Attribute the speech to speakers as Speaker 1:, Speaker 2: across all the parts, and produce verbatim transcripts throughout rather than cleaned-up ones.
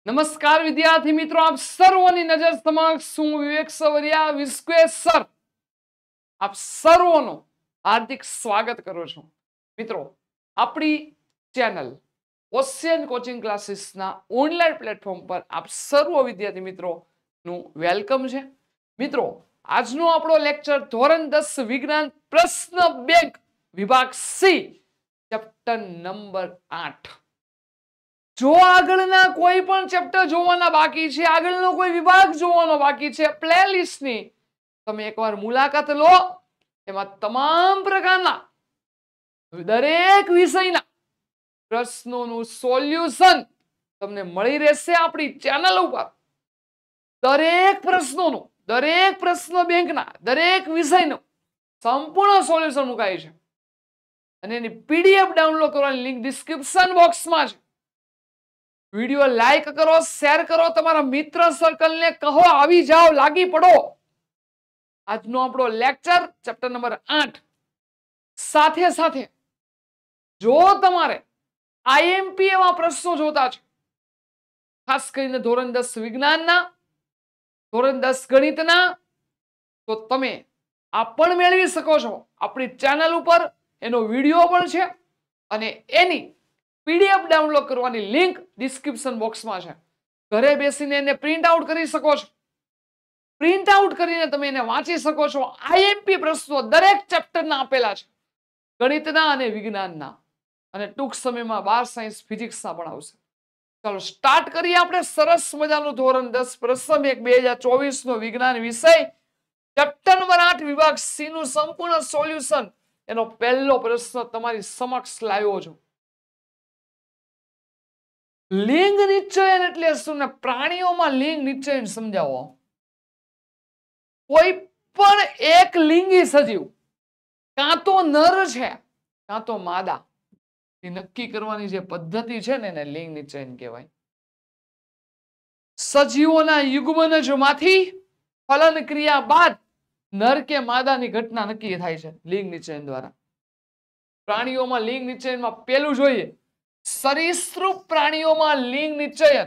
Speaker 1: નમસ્કાર વિદ્યાર્થી મિત્રો, આપ સર્વોની નજર સમક્ષ હું વિવેક સવરિયા વિસ્ક્વે સર આપ સર્વોનું હાર્દિક સ્વાગત કરું છું. મિત્રો, આપણી ચેનલ ઓશિયન કોચિંગ ક્લાસીસના ઓનલાઈન પ્લેટફોર્મ પર આપ સર્વ વિદ્યાર્થી મિત્રો નું વેલકમ છે. મિત્રો, આજનો આપણો લેક્ચર ધોરણ દસ વિજ્ઞાન પ્રશ્ન બેંક વિભાગ સી ચેપ્ટર નંબર આઠ. જો આગળના કોઈ પણ ચેપ્ટર જોવાના બાકી છે, આગળનો કોઈ વિભાગ જોવાનો બાકી છે, પ્લેલિસ્ટની તમે એકવાર મુલાકાત લો. એમાં તમામ પ્રકારના દરેક વિષયના પ્રશ્નોનું સોલ્યુશન તમને મળી રહેશે આપણી ચેનલ ઉપર. દરેક પ્રશ્નોનું, દરેક પ્રશ્ન બેંકના દરેક વિષયનું સંપૂર્ણ સોલ્યુશન મુકાય છે અને એની પીડીએફ ડાઉનલોડ કરવાની લિંક ડિસ્ક્રિપ્શન બોક્સમાં છે. વિડિયો લાઈક કરો, શેર કરો, તમારા મિત્ર સર્કલને કહો આવી જાઓ, લાગી પડો. આજનો આપણો લેક્ચર ચેપ્ટર નંબર આઠ. સાથે સાથે જો તમારે આઈએમપી એવા પ્રશ્નો જોતા છે, ખાસ કરીને ધોરણ દસ વિજ્ઞાનના, ધોરણ દસ ગણિતના, તો તમે આ પણ મેળવી શકો છો આપણી ચેનલ ઉપર. એનો વિડીયો પણ છે અને એની પીડીએફ ડાઉનલોડ કરવાની લિંક ડિસ્ક્રિપ્શન બોક્સમાં છે. ઘરે બેસીને એને પ્રિન્ટ આઉટ કરી શકો છો. પ્રિન્ટ આઉટ કરીને તમે એને વાંચી શકો છો. આઈએમપી પ્રશ્નો દરેક ચેપ્ટરના આપેલા છે, ગણિતના અને વિજ્ઞાનના, અને ટૂંક સમયમાં બાર સાયન્સ ફિઝિક્સના પણ આવશે. ચાલો સ્ટાર્ટ કરીએ આપણે સરસ મજાનું ધોરણ દસ પ્રશ્ન એક બે હજાર ચોવીસ નો વિજ્ઞાન વિષય ચેપ્ટર નંબર આઠ વિભાગ સી નું સંપૂર્ણ સોલ્યુશન. એનો પહેલો પ્રશ્ન તમારી સમક્ષ લાવ્યો છું. લિંગ નિશ્ચયન એટલે શું ને પ્રાણીઓમાં લિંગ નિશ્ચયન સમજાવો. કોઈ પણ એક લિંગી સજીવ કાં તો નર છે કાં તો માદા, એ નક્કી કરવાની જે પદ્ધતિ છે ને એને લિંગ નિશ્ચયન કહેવાય. સજીવોના યુગ્મનજમાંથી ફલન ક્રિયા બાદ નર કે માદાની ઘટના નક્કી થાય છે લિંગ નિશ્ચયન દ્વારા. પ્રાણીઓમાં લિંગ નિશ્ચયનમાં પેલું જોઈએ, સરીસૃપ પ્રાણીઓમાં લિંગ નિશ્ચયન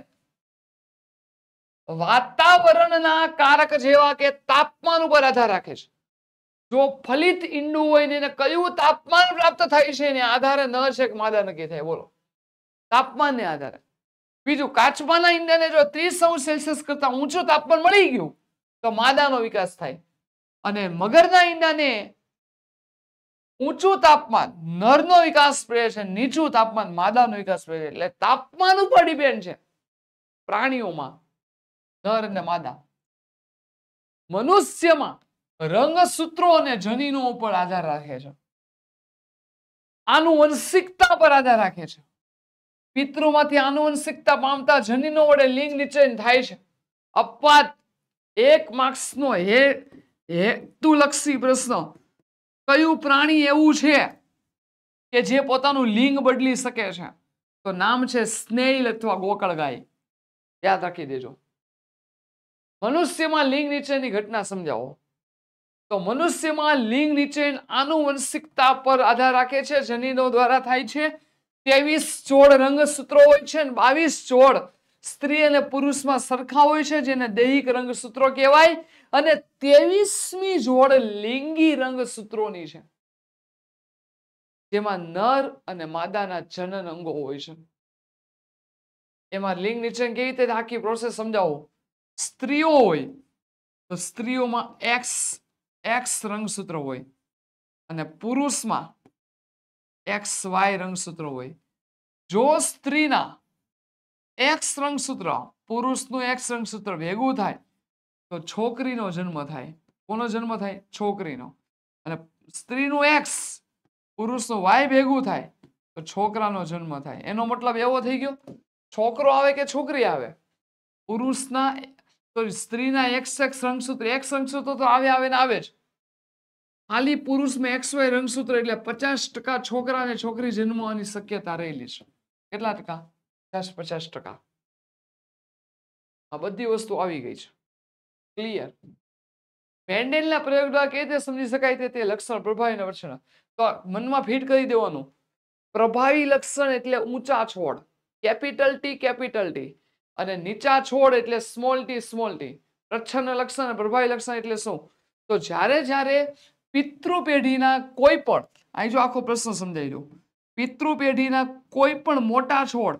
Speaker 1: વાતાવરણના કારક જેવા કે તાપમાન ઉપર આધાર રાખે છે. જો ફલિત ઈંડું હોય ને એને કયું તાપમાન પ્રાપ્ત થાય છે એને આધારે નર છે કે માદા નક્કી થાય. બોલો, તાપમાનને આધારે. બીજું, કાચબાના ઈંડાને જો ત્રીસ અંશ સેલ્સિયસ કરતા ઊંચું તાપમાન મળી ગયું તો માદાનો વિકાસ થાય, અને મગરના ઈંડાને ઊંચું તાપમાન નરનો વિકાસ પ્રેરે છે, નીચું તાપમાન માદાનો વિકાસ પ્રેરે. એટલે તાપમાન ઉપર ડિપેન્ડ છે પ્રાણીઓમાં નર અને માદા. મનુષ્યમાં રંગસૂત્રો અને જનીનો ઉપર આધાર રાખે છે. આનુવંશિકતા પર આધાર રાખે છે. પિતૃમાંથી આનુવંશિકતા પામતા જનીનો વડે લિંગ નિશ્ચયન થાય છે. અપવાદ એક માર્ક્સનો હે હેતુલક્ષી પ્રશ્ન, કયું પ્રાણી એવું છે કે જે પોતાનું લિંગ બદલી શકે છે? તો નામ છે સ્નેઇલ અથવા ગોકળગાય. યાદ રાખી દેજો. મનુષ્યમાં લિંગ નિશ્ચયની ઘટના સમજાવો. તો મનુષ્યમાં લિંગ નિશ્ચયન આનુવંશિકતા પર આધાર રાખે છે, જનીનો દ્વારા થાય છે. ત્રેવીસ જોડ રંગસૂત્રો હોય છે અને બાવીસ જોડ સ્ત્રી અને પુરુષમાં સરખા હોય છે, જેને દૈહિક રંગસૂત્રો કહેવાય. અને ત્રેવીસમી જોડ લિંગી રંગસૂત્રોની છે, જેમાં નર અને માદાના જનન અંગો હોય છે. એમાં લિંગ નિશ્ચયન કેવી રીતે આખી પ્રોસેસ સમજાવો. સ્ત્રીઓ હોય તો સ્ત્રીઓમાં એક્સ એક્સ રંગસૂત્ર હોય અને પુરુષમાં એક્સ વાય રંગસૂત્ર હોય. જો સ્ત્રીના એક્સ રંગસૂત્ર પુરુષનું એક્સ રંગસૂત્ર ભેગું થાય તો છોકરીનો જન્મ થાય. કોનો જન્મ થાય? છોકરીનો. અને સ્ત્રીનું એક્સ પુરુષનું વાય ભેગું થાય તો છોકરાનો જન્મ થાય. એનો મતલબ એવો થઈ ગયો, છોકરો આવે કે છોકરી આવે, પુરુષના તો સ્ત્રીના એક્સ એક્સ રંગસૂત્ર એક્સ રંગસૂત્ર તો આવે આવે ને આવે જ. ખાલી પુરુષમાં એક્સ વાય રંગસૂત્ર એટલે પચાસ ટકા છોકરા અને છોકરી જન્મવાની શક્યતા રહેલી છે. કેટલા ટકા? પચાસ પચાસ ટકા. આ બધી વસ્તુ આવી ગઈ છે. ક્લિયર? મેન્ડેલના પ્રયોગ દ્વારા કેવી રીતે સમજી શકાય તે લક્ષણ પ્રભાવી લક્ષણ તો મનમાં ફિટ કરી દેવાનું. પ્રભાવી લક્ષણ એટલે ઊંચા છોડ, કેપિટલ ટી કેપિટલ ટી. અને નીચા છોડ એટલે સ્મોલ ટી સ્મોલ ટી. પ્રચ્છન્ન લક્ષણ અને પ્રભાવી લક્ષણ એટલે શું? તો જ્યારે જ્યારે પિતૃ પેઢીના કોઈ પણ, અહીં જો આખો પ્રશ્ન સમજાઈ દઉં, પિતૃ પેઢીના કોઈ પણ મોટા છોડ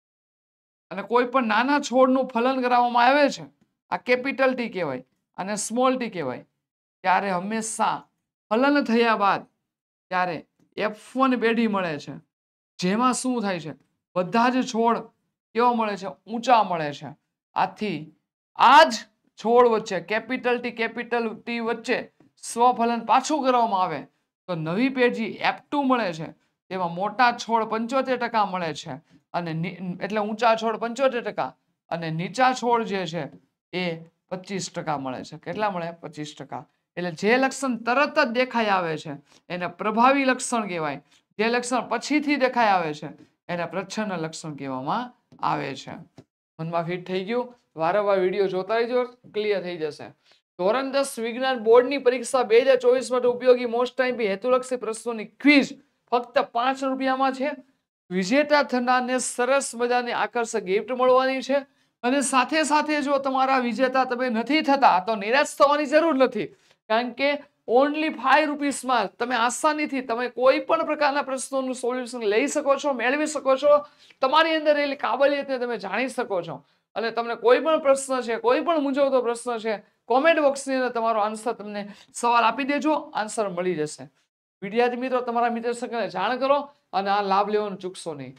Speaker 1: અને કોઈ પણ નાના છોડનું ફલન કરાવવામાં આવે છે, આ કેપિટલ ટી કહેવાય અને સ્મોલ ટી કહેવાય, ત્યારે હંમેશા ફલન થયા બાદ ત્યારે એફ વન પેઢી મળે છે, જેમાં શું થાય છે, બધા જ છોડ કેવા મળે છે, ઊંચા મળે છે. આથી આ જ છોડ વચ્ચે કેપિટલ ટી કેપિટલ ટી વચ્ચે સ્વફલન પાછું કરવામાં આવે તો નવી પેઢી એફ ટુ મળે છે, તેમાં મોટા છોડ પંચોતેર ટકા મળે છે અને એટલે ઊંચા છોડ પંચોતેર ટકા અને નીચા છોડ જે છે એ પચીસ ટકા મળે છે. કેટલા મળે? પચીસ ટકા. એટલે જે લક્ષણ તરત જ દેખાઈ આવે છે એને પ્રભાવી લક્ષણ કહેવાય. જે લક્ષણ પછીથી દેખાઈ આવે છે એને પ્રચ્છન્ન લક્ષણ કહેવામાં આવે છે. મનમાં ફિટ થઈ ગયું? વારંવાર વિડીયો જોતા રહેજો, ક્લિયર થઈ જશે. ધોરણ દસ વિજ્ઞાન બોર્ડની પરીક્ષા બે હજાર ચોવીસ માટે ઉપયોગી મોસ્ટ ટાઈમ હેતુલક્ષી પ્રશ્નોની ક્વિઝ ફક્ત પાંચ રૂપિયામાં છે. વિજેતા થનારને સરસ મજાની આકર્ષક ગિફ્ટ મળવાની છે. અને સાથે સાથે જો તમારા વિજેતા તમે નથી થતા તો નિરાશ થવાની જરૂર નથી, કારણ કે ઓનલી ફાઈવ રૂપીસમાં તમે આસાનીથી તમે કોઈ પણ પ્રકારના પ્રશ્નોનું સોલ્યુશન લઈ શકો છો, મેળવી શકો છો. તમારી અંદર રહેલી કાબલિયતને તમે જાણી શકો છો અને તમને કોઈ પણ પ્રશ્ન છે, કોઈ પણ મૂંઝવતો પ્રશ્ન છે, કોમેન્ટ બોક્સની અંદર તમારો આન્સર તમને સવાલ આપી દેજો, આન્સર મળી જશે. વિદ્યાર્થી મિત્રો, તમારા મિત્ર સર્કલને જાણ કરો અને આ લાભ લેવાનું ચૂકશો નહીં.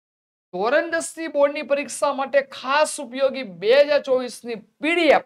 Speaker 1: ધોરણ દસ ની બોર્ડની પરીક્ષા માટે ખાસ ઉપયોગી બે હજાર ચોવીસ ની પીડીએફ,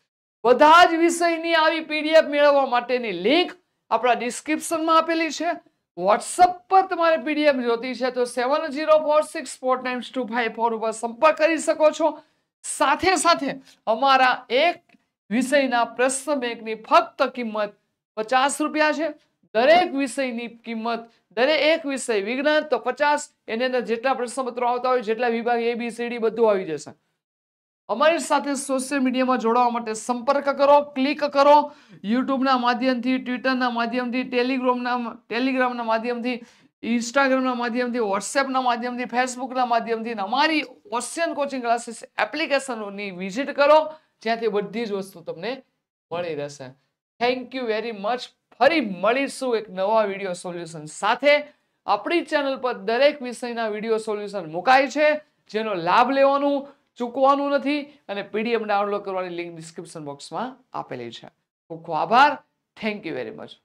Speaker 1: બધા જ વિષયની આવી પીડીએફ મેળવવા માટેની લિંક આપણા ડિસ્ક્રિપ્શનમાં આપેલી છે. વોટ્સઅપ પર તમારે પીડીએફ જોતી છે તો seven zero four six four nine two five four ઉપર સંપર્ક કરી શકો છો. સાથે સાથે અમારા એક વિષયના પ્રશ્ન બેંકની ફક્ત કિંમત પચાસ રૂપિયા છે. દરેક વિષયની કિંમત, દરેક એક વિષય વિજ્ઞાન તો પચાસ, એની અંદર જેટલા પ્રશ્નપત્રો આવતા હોય, જેટલા વિભાગ એ બી સી ડી બધું આવી જશે. અમારી સાથે સોશિયલ મીડિયામાં જોડાવા માટે સંપર્ક કરો, ક્લિક કરો. યુટ્યુબના માધ્યમથી, ટ્વિટરના માધ્યમથી, ટેલિગ્રામના ટેલિગ્રામના માધ્યમથી, ઇન્સ્ટાગ્રામના માધ્યમથી, વોટ્સએપના માધ્યમથી, ફેસબુકના માધ્યમથી અમારી ઓશિયન કોચિંગ ક્લાસીસ એપ્લિકેશનોની વિઝિટ કરો, જ્યાંથી બધી જ વસ્તુ તમને મળી રહેશે. Thank you very much. ફરી મળીશું એક નવા વિડીયો સોલ્યુશન સાથે. આપણી ચેનલ પર દરેક વિષયના વિડીયો સોલ્યુશન મુકાય છે, જેનો લાભ લેવાનું ચૂકવાનું નથી અને પીડીએફ ડાઉનલોડ કરવાની લિંક ડિસ્ક્રિપ્શન બોક્સમાં આપેલી છે. ખૂબ ખૂબ આભાર. Thank you very much.